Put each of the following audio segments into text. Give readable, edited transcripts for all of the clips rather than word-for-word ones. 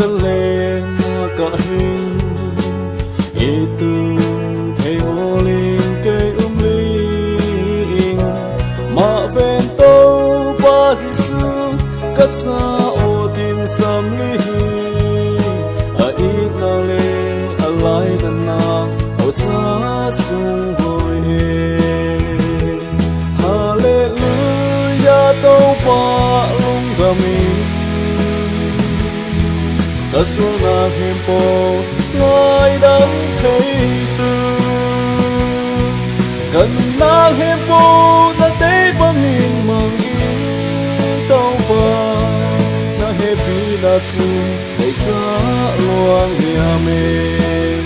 lên cả hình itu thấy ngô linh cây linh mà ven tàu ba dị sư cất xa ô tin sầm ly a ít na lê a lai gần na ô cha sung hồi Hallelujah tàu ba lung dhamin ta xuống na hiểm bộ ngài đang thấy từ gần na hiểm bộ na tế bằng in mang in tàu ba na happy na chi để cha loang nhà mê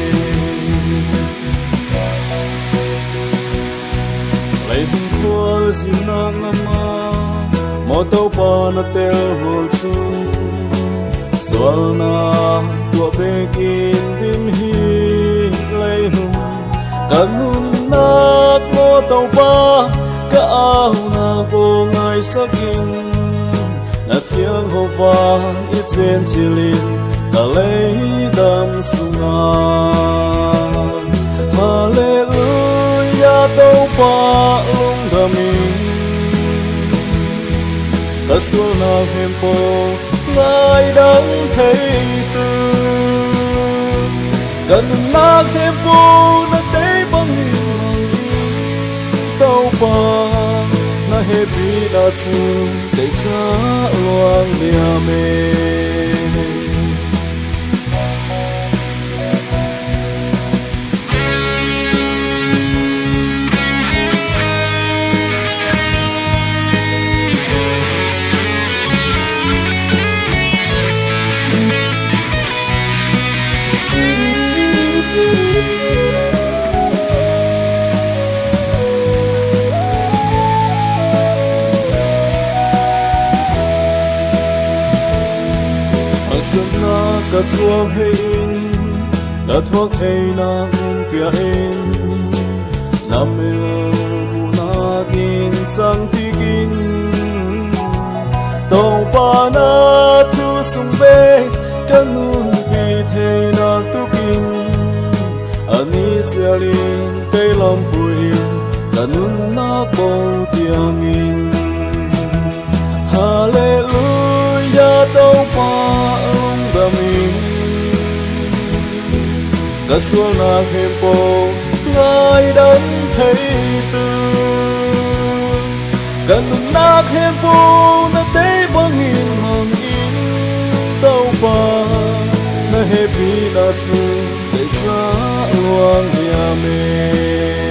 lấy hung khoa xin nang ama mò tàu ba na tel hol chung Sual na tua bekin tim hi lay hum kanun na mo tàu ba ka au na bo ngai sakin na thiang ho van i chen chilin ta lay dam sunga Hallelujah tàu ba lung dhamin ta sual na hem po ngài đang thấy từ gần na thêm vô na tế bằng hình in tàu ba na happy na chu để cha loang nhà mê Sơn na cả thuốc hay in đã thuốc hay na bia in nam mèo na tin sang tikin tàu ba na thu sung bê kanun pi thay na tukin ani sialin cây lam puin kanun na bầu tiang in Hallelujah tàu ba ta xuống na hiểm bộ ngài đang thấy từ gần na hiểm bộ na tế bằng in mang in tàu ba na happy na chu để cha loang nhà mê